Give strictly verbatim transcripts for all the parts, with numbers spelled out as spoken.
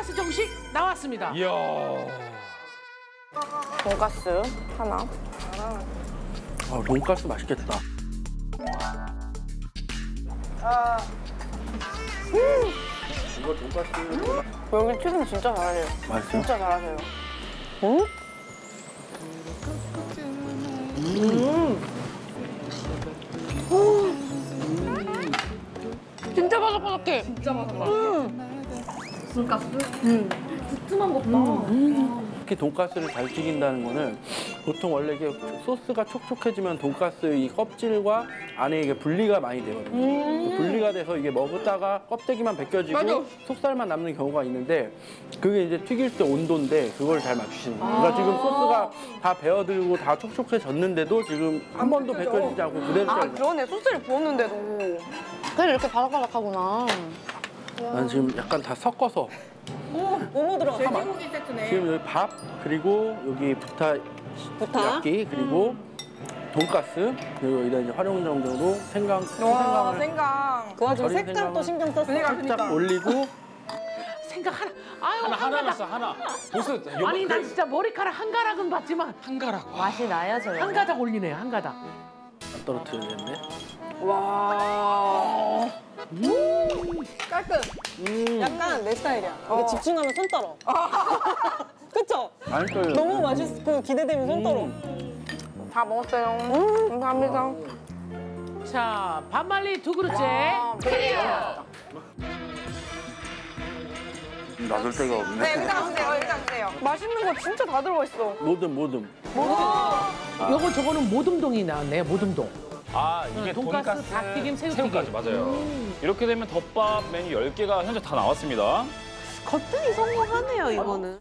돈가스 정식 나왔습니다. 이야. 돈가스 하나. 아, 돈가스 맛있겠다. 아. 음. 이거 돈가스. 여기 튀김 진짜 잘하세요. 맛있어요? 진짜 잘하세요. 응? 음. 음. 진짜 바삭바삭해. 진짜 바삭바삭해. 음. 돈가스? 응. 두툼한 것 봐. 음. 특히 돈가스를 잘 튀긴다는 거는 보통 원래 이게 소스가 촉촉해지면 돈가스 이 껍질과 안에 이게 분리가 많이 되거든요. 음. 분리가 돼서 이게 먹었다가 껍데기만 벗겨지고 맞아. 속살만 남는 경우가 있는데 그게 이제 튀길 때 온도인데 그걸 잘 맞추시는 거예요. 그러니까 지금 소스가 다 배어들고 다 촉촉해졌는데도 지금 한 번도 벗겨지지 않고 그대로 아 잘 그러네. 소스를 부었는데도. 그래 이렇게 바삭바삭하구나. 난 지금 약간 다 섞어서 오, 뭐뭐 들어가? 돼지고기 세트네. 지금 여기 밥 그리고 여기 부타 부타? 야끼 그리고 돈가스 그리고 여기다 이제 활용정도로 생강 와, 생강을 생강. 그 와중에 절인 색깔 또 생강을 신경 썼어. 그러니까, 살짝 그러니까. 올리고 생각 하나. 아유 하나 하나 한가닥. 났어 하나. 벌써 아니 난 진짜 머리카락 한 가락은 봤지만 한가락. 맛이 나요, 저요? 한 가닥 올리네 한 가닥. 안 떨어뜨리겠네. 와. 깔끔. 음, 약간 내 스타일이야. 이게 집중하면 손 떨어. 그쵸? 맛있어요. 너무 맛있고 기대되면 손 떨어. 다 먹었어요. 음, 감사합니다. 자 반말리 두 그릇째. 와, 클리어. 놔둘 데가 없네. 네, 여기다 주세요. 여기다 주세요. 맛있는 거 진짜 다 들어가 있어. 모듬 모듬. 요거 저거는 모듬동이 나왔네 모듬동. 아 이게 돈가스, 돈가스, 닭튀김, 새우튀김. 새우까지 맞아요. 이렇게 되면 덮밥 메뉴 열 개가 현재 다 나왔습니다. 거뜬히 성공하네요, 이거는.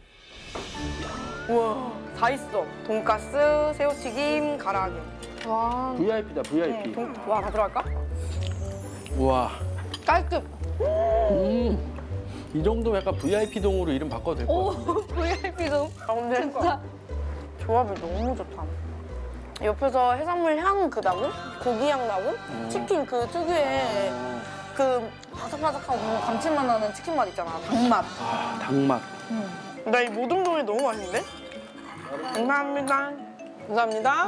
우와, 다 있어. 돈가스, 새우튀김, 가라아게. 와. 브이아이피다 브이아이피. 돈, 와, 다 들어갈까? 와. 깔끔. 음. 이 정도면 약간 브이아이피 동으로 이름 바꿔도 될 것 같은데. 브이아이피도. 아, 근데 진짜 조합이 너무 좋다. 옆에서 해산물 향 그 나고, 고기 향 나고, 치킨 그 특유의 그 바삭바삭하고 감칠맛 나는 치킨 맛 있잖아. 닭맛. 아, 닭맛. 나 이 모든 동이 너무 맛있는데? 감사합니다. 감사합니다.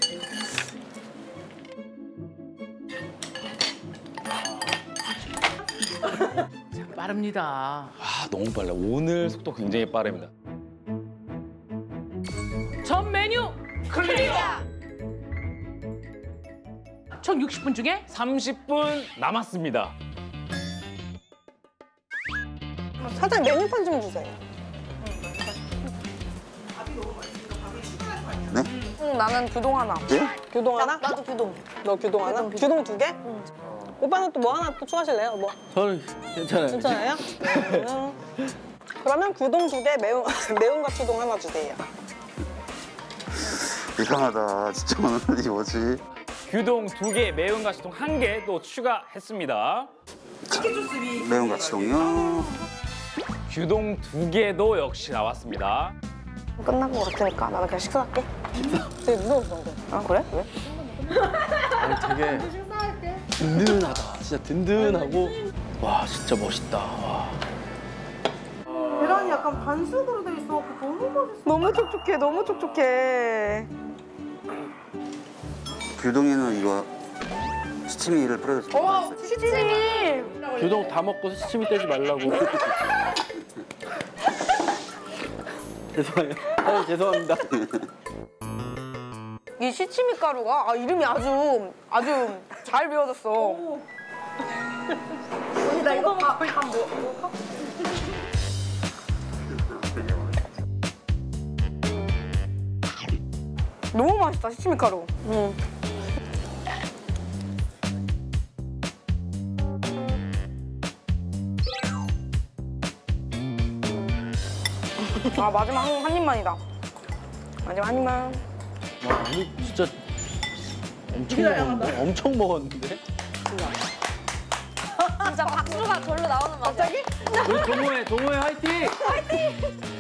빠릅니다. 아 너무 빨라. 오늘 속도 굉장히 빠릅니다. 전 메뉴 클리어. 총 육십 분 중에 삼십 분 남았습니다. 사장 메뉴판 좀 주세요. 네? 응, 나는 규동 하나. 네? 규동 하나? 나, 도 규동. 너 규동 하나? 규동, 두 개? 응. 오빠는 또 뭐 하나 또 추가하실래요? 뭐? 저는 괜찮아요. 괜찮아요? 음. 그러면 규동 두 개, 매운, 매운 가추동 하나 주세요. 이상하다. 진짜 많은데 뭐지? 규동 두 개, 매운 가시통 한 개 또 추가했습니다. 매운 가치동이요. 규동 두 개도 역시 나왔습니다. 끝난 거 같으니까 나는 그냥 식사할게. 식사? 되게 무서웠어, 근데. 아, 그래? 왜? 아니 되게 든든하다. 진짜 든든하고 와 진짜 멋있다. 와. 계란이 약간 반숙으로 돼 있어. 너무 맛있어. 너무 촉촉해, 너무 촉촉해. 규동이는 이거 시치미를 뿌려줬어. 어, 시치미! 규동 다 먹고 시치미 떼지 말라고. 죄송해요. 아, 죄송합니다. 이 시치미 가루가 아, 이름이 아주 아주 잘 배워졌어. 언니 나 이거 밥, 밥 뭐, 먹을까? 너무 맛있다, 시치미 가루. 응. 아, 마지막 한, 한 입만이다. 마지막 한 입만. 와 아니 진짜 엄청 먹었는데? 엄청 먹었는데? 진짜 박수가 절로 나오는 맛이야. 갑자기? 우리 동호회 동호회 화이팅!